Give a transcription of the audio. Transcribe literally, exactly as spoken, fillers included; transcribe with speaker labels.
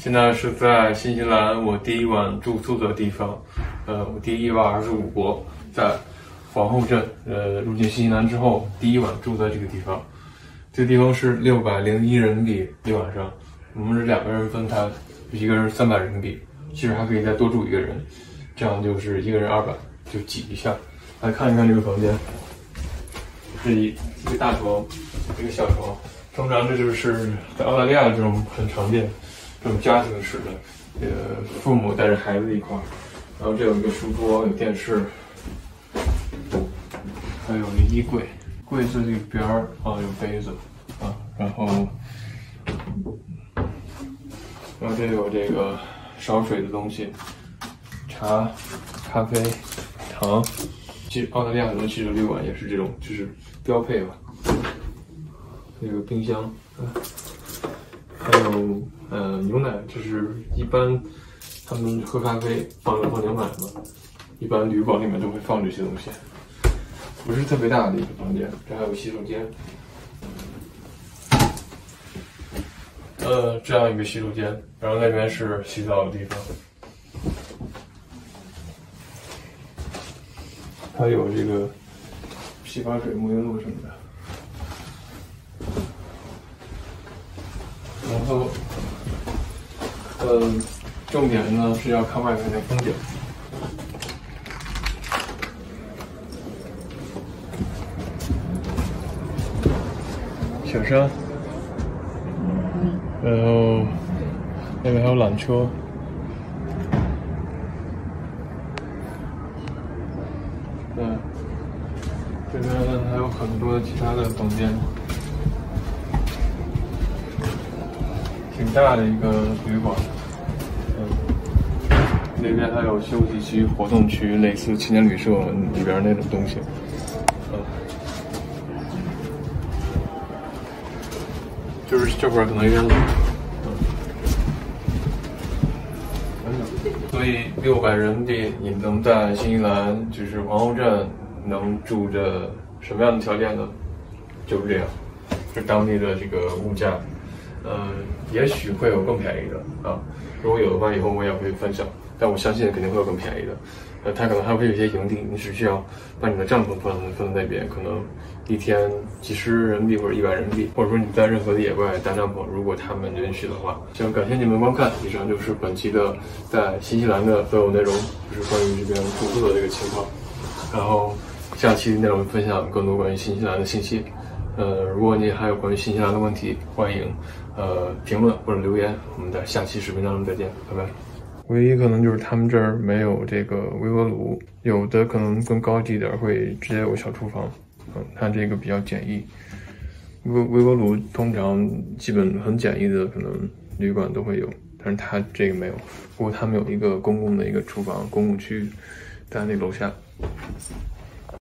Speaker 1: 现在是在新西兰我第一晚住宿的地方，呃，我第一晚二十五国，在皇后镇，呃，入境新西兰之后第一晚住在这个地方。这个地方是六百零一人民币一晚上，我们是两个人分开，一个人三百人民币，其实还可以再多住一个人，这样就是一个人二百，就挤一下。来看一看这个房间，是一一个大床，一个小床。通常这就是在澳大利亚这种很常见，这种家庭式的，呃，父母带着孩子一块儿。然后这有一个书桌，有电视，还有一个衣柜，柜子里边儿啊有杯子啊，然后，然后这有这个烧水的东西，茶、咖啡、糖。其实澳大利亚很多汽车旅馆也是这种，就是标配吧。这个冰箱，还有呃牛奶，就是一般他们喝咖啡放放牛奶嘛，一般旅馆里面都会放这些东西。不是特别大的一个房间，这还有洗手间，呃，这样一个洗手间，然后那边是洗澡的地方，还有这个洗发水、沐浴露什么的。然后，呃，重点呢是要看外面的风景。小山，然后那边还有缆车，嗯，这边还有很多其他的房间。挺大的一个旅馆，嗯，那边还有休息区、活动区，类似青年旅社里边那种东西，嗯，就是这会儿可能有点冷，嗯，所以六百人民币你能在新西兰就是皇后镇能住着什么样的条件呢？就是这样，是当地的这个物价。呃，也许会有更便宜的啊，如果有的话，以后我也会分享。但我相信肯定会有更便宜的。呃，它可能还会有一些营地，你只需要把你的帐篷放放在那边，可能一天几十人民币或者一百人民币，或者说你在任何的野外搭帐篷，如果他们允许的话。行，感谢你们观看，以上就是本期的在新西兰的所有内容，就是关于这边住宿的这个情况。然后下期内容分享更多关于新西兰的信息。呃，如果你还有关于新西兰的问题，欢迎呃评论或者留言。我们在下期视频当中再见，拜拜。唯一可能就是他们这儿没有这个微波炉，有的可能更高级一点会直接有小厨房，嗯，它这个比较简易。微微波炉通常基本很简易的，可能旅馆都会有，但是它这个没有。不过他们有一个公共的一个厨房公共区，在那楼下。